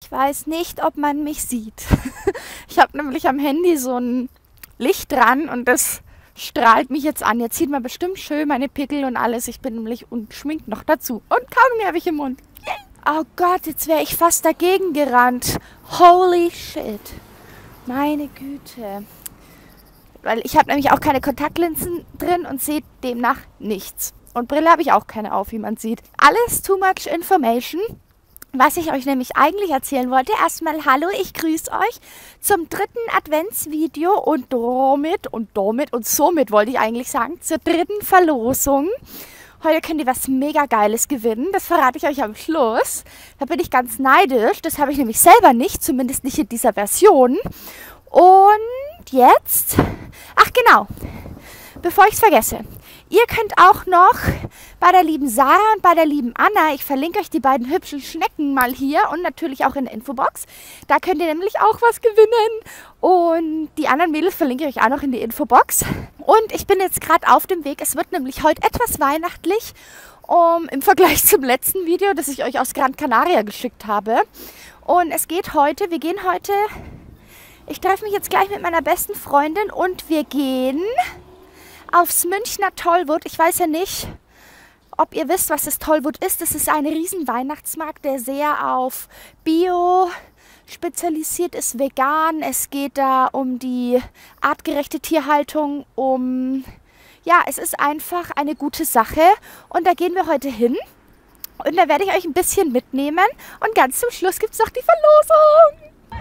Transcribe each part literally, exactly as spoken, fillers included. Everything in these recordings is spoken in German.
Ich weiß nicht, ob man mich sieht. Ich habe nämlich am Handy so ein Licht dran und das strahlt mich jetzt an. Jetzt sieht man bestimmt schön meine Pickel und alles. Ich bin nämlich ungeschminkt noch dazu. Und Kaugummi habe ich im Mund. Oh Gott, jetzt wäre ich fast dagegen gerannt. Holy shit. Meine Güte. Weil ich habe nämlich auch keine Kontaktlinsen drin und sehe demnach nichts. Und Brille habe ich auch keine auf, wie man sieht. Alles too much information. Was ich euch nämlich eigentlich erzählen wollte. Erstmal hallo, ich grüße euch zum dritten Adventsvideo und damit und damit und somit wollte ich eigentlich sagen, zur dritten Verlosung. Heute könnt ihr was mega Geiles gewinnen. Das verrate ich euch am Schluss. Da bin ich ganz neidisch. Das habe ich nämlich selber nicht, zumindest nicht in dieser Version. Und jetzt, ach genau, bevor ich es vergesse. Ihr könnt auch noch bei der lieben Sarah und bei der lieben Anna, ich verlinke euch die beiden hübschen Schnecken mal hier und natürlich auch in der Infobox. Da könnt ihr nämlich auch was gewinnen. Und die anderen Mädels verlinke ich euch auch noch in die Infobox. Und ich bin jetzt gerade auf dem Weg. Es wird nämlich heute etwas weihnachtlich um, im Vergleich zum letzten Video, das ich euch aus Gran Canaria geschickt habe. Und es geht heute, wir gehen heute, ich treffe mich jetzt gleich mit meiner besten Freundin und wir gehen aufs Münchner Tollwood. Ich weiß ja nicht, ob ihr wisst, was das Tollwood ist. Das ist ein riesen Weihnachtsmarkt, der sehr auf Bio spezialisiert ist, vegan. Es geht da um die artgerechte Tierhaltung, um, ja, es ist einfach eine gute Sache. Und da gehen wir heute hin. Und da werde ich euch ein bisschen mitnehmen. Und ganz zum Schluss gibt es noch die Verlosung.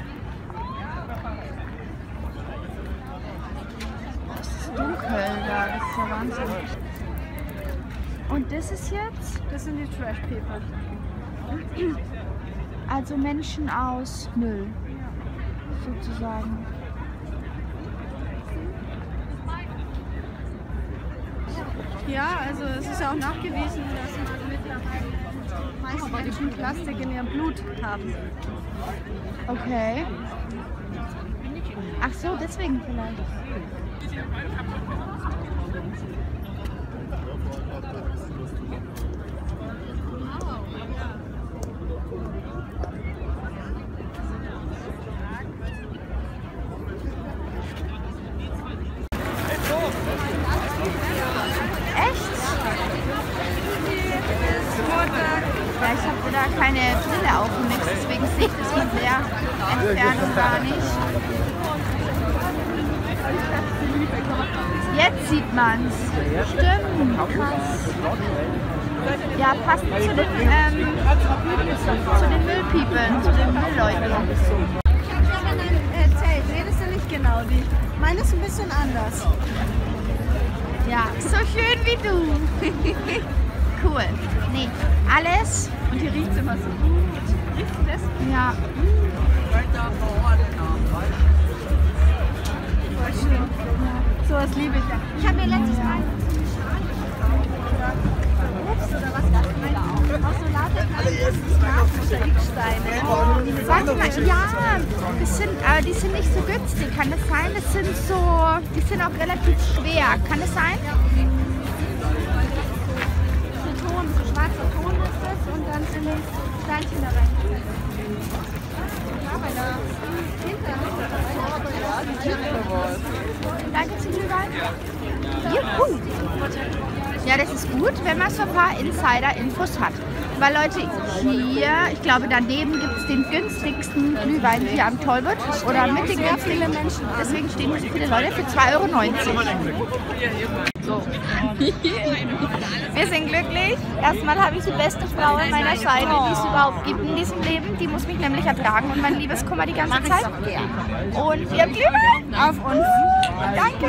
Dunkel da, das ist ja Wahnsinn. Und das ist jetzt? Das sind die Trash People. Also Menschen aus Müll, sozusagen. Ja, also es ist ja auch nachgewiesen, dass mittlerweile meist Menschen Plastik in ihrem Blut haben. Okay. Ach so, deswegen vielleicht. Ja, ich habe da keine Brille auf und nichts, deswegen sehe ich das von der Entfernung gar nicht. Jetzt sieht man's. Stimmt, krass. Ja, passt zu den, ähm, zu den Müllpeople, zu den Müllleuten. Ich habe schon mal erzählt, redest du nicht genau die. Meine ist ein bisschen anders. Ja, so schön wie du. Cool. Nee, alles. Und hier riecht es immer so gut. Riechst du das? Ja. Voll schön. So was liebe ich ja. Ich habe mir letztes Mal Obst oder was das aus so lauter Glassteine. Warte mal, ja, das sind, aber die sind nicht so günstig. Kann das sein? Das sind so, die sind auch relativ schwer. Kann das sein? So Ton, so schwarzer Ton ist das und dann sind die Steinchen da rein. Ja, weil da Danke zum Glühwein. Juhu. Ja, das ist gut, wenn man so ein paar Insider-Infos hat. Weil Leute, hier, ich glaube daneben gibt es den günstigsten Glühwein hier am Tollwood. Oder mit den günstigsten Menschen. Deswegen stehen hier so viele Leute für zwei Euro neunzig. So. Wir sind glücklich. Erstmal habe ich die beste Frau an meiner Seite, die es überhaupt gibt in diesem Leben. Die muss mich nämlich ertragen und mein Liebeskummer die ganze Zeit. Und wir haben Glühwein auf uns. Danke.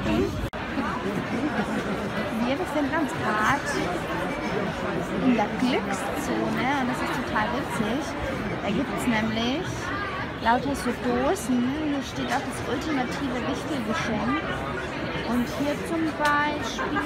Wir befinden uns gerade in der Glückszone und das ist total witzig. Da gibt es nämlich lauter so Dosen. Hier steht auch das ultimative Wichtelgeschenk. Und hier zum Beispiel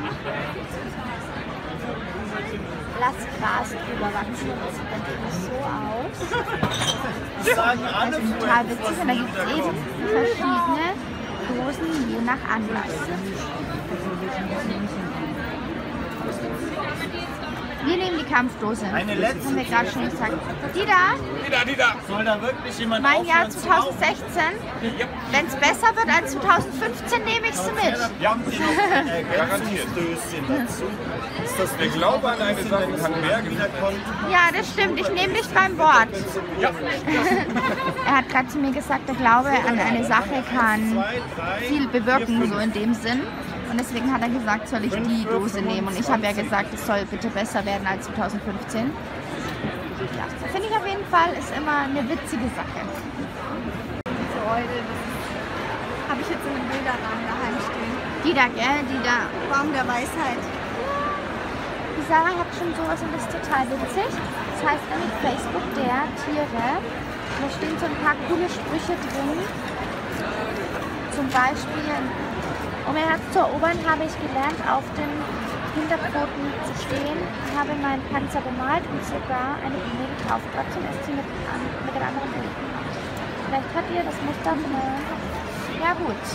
lass Gras drüber wachsen. Das sieht natürlich so aus. Das ist total witzig. Und da gibt es eben verschiedene Dosen je nach Anlass. Wir nehmen die Kampfdose. Eine letzte. Das haben wir gerade schon gesagt. Die da? Die da, die da. Soll da wirklich jemand Mein Jahr aufhören zu zweitausendsechzehn. Ja. Wenn es besser wird als zweitausendfünfzehn, nehme ich sie mit. Ja, Sie noch äh, Garantiertöschen dazu. Ist das der Glaube an eine Sache kann bergen? Ja, das stimmt. Ich nehme dich beim Wort. Ja. Er hat gerade zu mir gesagt, der Glaube an eine Sache kann viel bewirken, so in dem Sinn. Und deswegen hat er gesagt, soll ich die Dose nehmen. Und ich habe ja gesagt, es soll bitte besser werden als zweitausendfünfzehn. Ja, finde ich auf jeden Fall, ist immer eine witzige Sache. Freude, das habe ich jetzt in einem Bilderrahmen daheim stehen. Die da, gell? Die da. Baum der Weisheit. Die Sarah hat schon sowas und das ist total witzig. Das heißt nämlich Facebook der Tiere. Da stehen so ein paar coole Sprüche drin. Zum Beispiel, um ihr Herz zu erobern, habe ich gelernt, auf den Hinterpfoten zu stehen. Ich habe meinen Panzer bemalt und sogar eine Blume gekauft. Trotzdem ist sie mit, an, mit den anderen Blumen. Vielleicht hat ihr das Muster von der... Ja gut.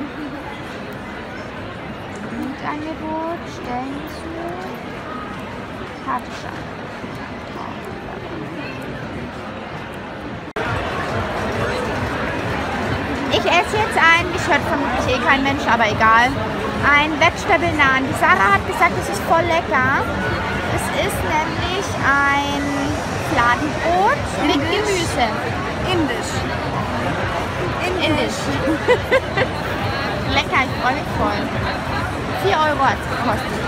Angebot, Stellen zu... Karte schauen. Ich esse jetzt ein, mich hört vermutlich eh kein Mensch, aber egal. Ein Vegetable-Naan. Die Sarah hat gesagt, es ist voll lecker. Es ist nämlich ein Fladenbrot mit Gemüse. Indisch. Indisch. Lecker, ich freue mich voll. vier Euro hat es gekostet.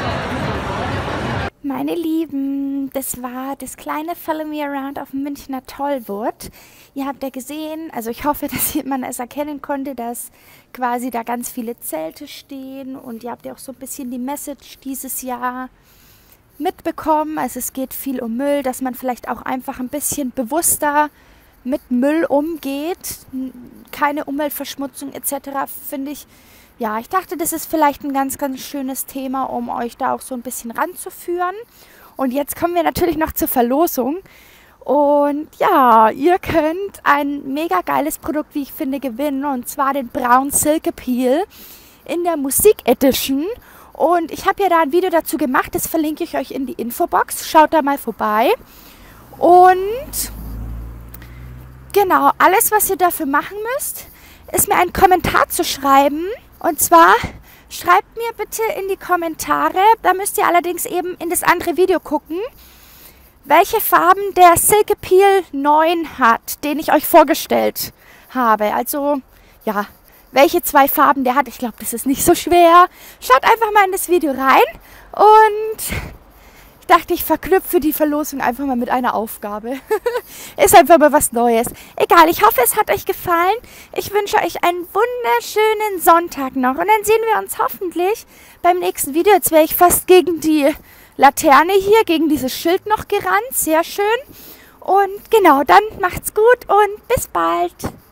Meine Lieben, das war das kleine Follow Me Around auf dem Münchner Tollwood. Ihr habt ja gesehen, also ich hoffe, dass man es erkennen konnte, dass quasi da ganz viele Zelte stehen und ihr habt ja auch so ein bisschen die Message dieses Jahr mitbekommen. Also es geht viel um Müll, dass man vielleicht auch einfach ein bisschen bewusster mit Müll umgeht, keine Umweltverschmutzung et cetera finde ich. Ja, ich dachte, das ist vielleicht ein ganz, ganz schönes Thema, um euch da auch so ein bisschen ranzuführen. Und jetzt kommen wir natürlich noch zur Verlosung. Und ja, ihr könnt ein mega geiles Produkt, wie ich finde, gewinnen. Und zwar den Brown Silk Appeal in der Musik Edition. Und ich habe ja da ein Video dazu gemacht, das verlinke ich euch in die Infobox. Schaut da mal vorbei. Und genau, alles, was ihr dafür machen müsst, ist mir einen Kommentar zu schreiben. Und zwar schreibt mir bitte in die Kommentare, da müsst ihr allerdings eben in das andere Video gucken, welche Farben der Silk Appeal neun hat, den ich euch vorgestellt habe. Also, ja, welche zwei Farben der hat. Ich glaube, das ist nicht so schwer. Schaut einfach mal in das Video rein und ich dachte, ich verknüpfe die Verlosung einfach mal mit einer Aufgabe. Ist einfach mal was Neues. Egal, ich hoffe, es hat euch gefallen. Ich wünsche euch einen wunderschönen Sonntag noch. Und dann sehen wir uns hoffentlich beim nächsten Video. Jetzt wäre ich fast gegen die Laterne hier, gegen dieses Schild noch gerannt. Sehr schön. Und genau, dann macht's gut und bis bald.